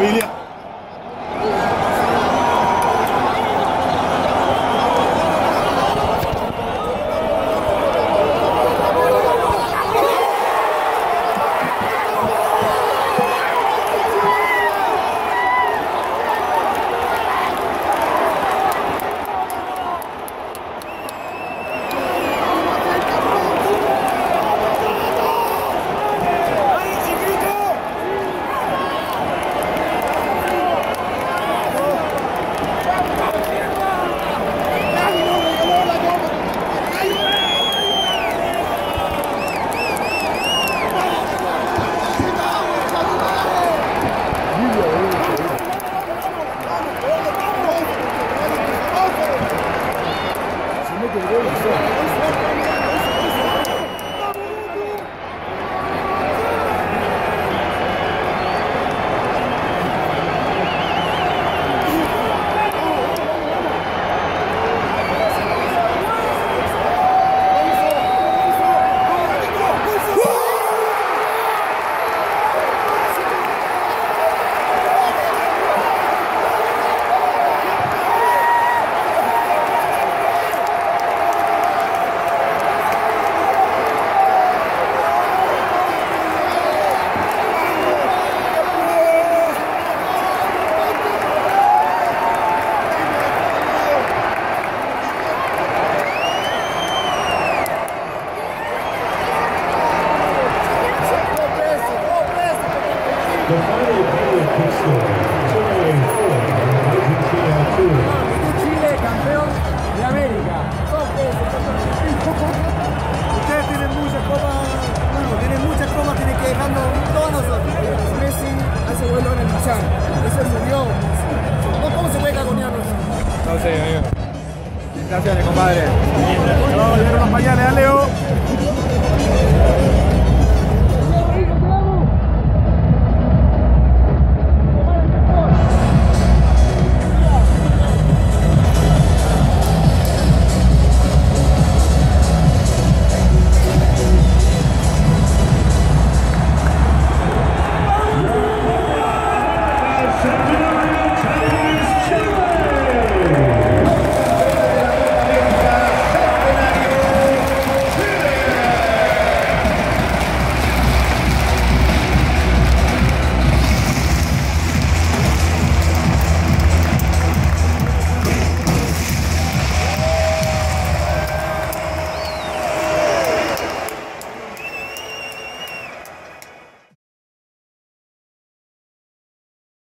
Emilia. The final period pistol, Chile 4, Argentina 2. Chile, campeón de América. Ustedes tienen muchas copas, bueno, tienen muchas copas, tienen que dejarnos todos nosotros. Messi hace vuelo en el Machán, ese murió. ¿Cómo se puede cagonear nosotros? No sé, amigo. Gracias, compadre. No, dieron los pañales a Leo.